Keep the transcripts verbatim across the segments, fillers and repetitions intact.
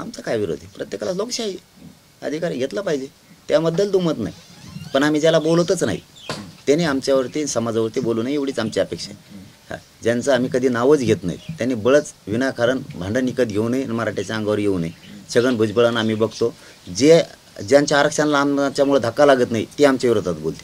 आमचा काय विरोध आहे, प्रत्येकाला लोकशाही अधिकार घेतला पाहिजे, त्याबद्दल दुमत नाही. पण आम्ही ज्याला बोलतच नाही त्याने आमच्यावरती समाजावरती बोलू नये एवढीच आमची अपेक्षा आहे. हां, ज्यांचं आम्ही कधी नावच घेत नाही त्यांनी बळच विनाकारण भांडण विकत घेऊ नये, मराठ्याच्या अंगावर येऊ नये. छगन भुजबळांना आम्ही बघतो, जे ज्यांच्या आरक्षणाला आमच्यामुळे धक्का लागत नाही ते आमच्या विरोधात बोलते,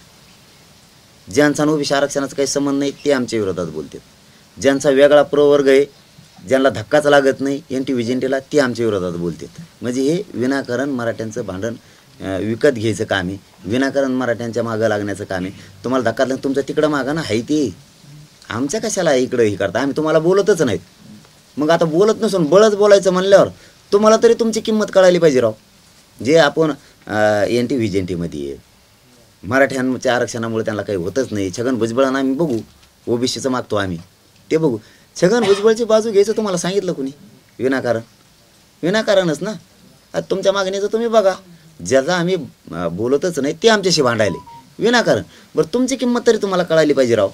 ज्यांचा ओबीसी आरक्षणाचा काही संबंध नाही ते आमच्या विरोधात बोलतात, ज्यांचा वेगळा प्रवर्ग आहे ज्यांना धक्काच लागत नाही एन टी व्हिजेंटीला ते आमच्या विरोधात बोलतात. म्हणजे हे विनाकारण मराठ्यांचं भांडण विकत घ्यायचं काम आहे, विनाकारण मराठ्यांच्या मागं लागण्याचं काम आहे. तुम्हाला धक्का लागला तुमचं तिकडं मागं ना आहे ते, आमच्या कशाला इकडं हे करता, आम्ही तुम्हाला बोलतच नाहीत. मग आता बोलत नसून बळच बोलायचं म्हणल्यावर तुम्हाला तरी तुमची किंमत कळायला पाहिजे राव. जे आपण एन टी व्हिजेंटीमध्ये आहे मराठ्यांच्या आरक्षणामुळे त्यांना काही होतच नाही. छगन भुजबळांना आम्ही बघू, ओबीसीचं मागतो आम्ही ते बघू. छगन भुजबळची बाजू घ्यायचं तुम्हाला सांगितलं कुणी? विनाकारण विनाकारणच ना. आता तुमच्या मागणीचं तुम्ही बघा, ज्याचा आम्ही बोलतच नाही ते आमच्याशी भांडायले विनाकारण. बरं तुमची किंमत तरी तुम्हाला कळायला पाहिजे राव,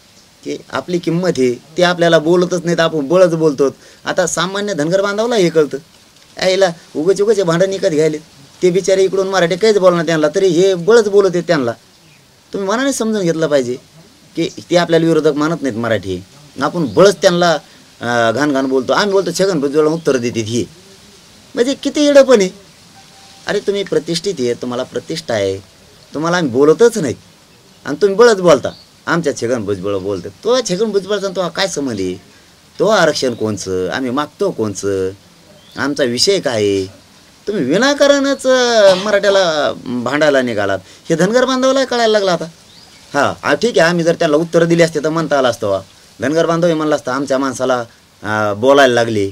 की आपली किंमत आहे ते आपल्याला बोलतच नाहीत, आपण बळच बोलतो. आता सामान्य धनगर बांधवला हे कळतं, यायला उगाच उगाच भांडण विकत घ्यायले, ते बिचारे इकडून मराठी काहीच बोलणार त्यांना तरी हे बळच बोलत आहेत. त्यांना तुम्ही मनाने समजून घेतलं पाहिजे की ते आपल्याला विरोधक मानत नाहीत मराठी, आपण बळच त्यांना घाण घाण बोलतो. आम्ही बोलतो छगन भुजबळ उत्तर देतात हे, म्हणजे किती येडं पण आहे. अरे तुम्ही प्रतिष्ठित आहे, तुम्हाला प्रतिष्ठा आहे, तुम्हाला आम्ही बोलतच नाहीत आणि तुम्ही बळच बोलता आमच्या छगन भुजबळ बोलतात. तो छगन भुजबळचा तो काय संबंध आहे? तो आरक्षण कोणचं, आम्ही मागतो कोणचं, आमचा विषय काय आहे? तुम्ही विनाकारणच मराठ्याला भांडायला निघालात, हे धनगर बांधवाला कळायला लागला आता. हां ठीक आहे, आम्ही जर त्याला उत्तर दिली असते तर म्हणता आलं असतं, वा धनगर बांधव हे म्हणलं असतं आमच्या माणसाला बोलायला लागले,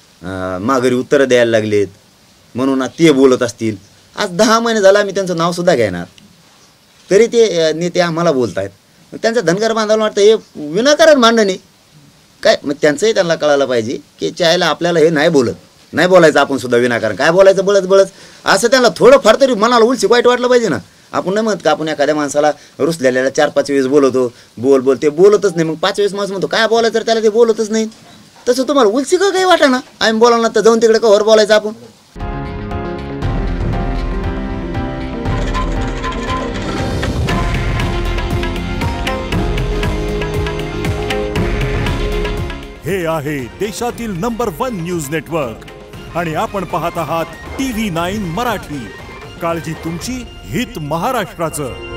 माघारी उत्तरं द्यायला लागलेत म्हणून ते बोलत असतील. आज दहा महिने झाला आम्ही त्यांचं नावसुद्धा घेणार तरी ते नेते आम्हाला बोलत आहेत. त्यांचं धनगर बांधवाला वाटतं हे विनाकारण भांडण आहे काय. मग त्यांचंही त्यांना कळायला पाहिजे की चायला आपल्याला हे नाही बोलत, नाही बोलायचं आपण सुद्धा विनाकारण, काय बोलायचं बळच बळच असं त्यांना थोडंफार तरी मनाला उलसी वाईट वाटलं पाहिजे ना. आपण नाही म्हणत का आपण एखाद्या माणसाला रुसलेल्याला चार पाच वेळेस बोलवतो, बोल बोल ते बोलतच नाही, मग पाच वेळेस माणूस म्हणतो काय बोलायचं तर त्याला ते बोलतच नाही. तसं तुम्हाला उलसी का काही वाटा ना, आम्ही बोलावं तर जाऊन तिकडे कवर बोलायचं आपण. हे आहे देशातील नंबर वन न्यूज नेटवर्क आणि आपण पाहत आहात टी व्ही नाईन मराठी. काळजी तुमची, हित महाराष्ट्राचं.